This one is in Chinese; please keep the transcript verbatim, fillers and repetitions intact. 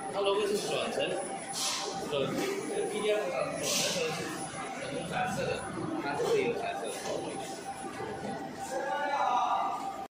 它如果是转成粉，这个 P D F 转成粉红蓝色的，它是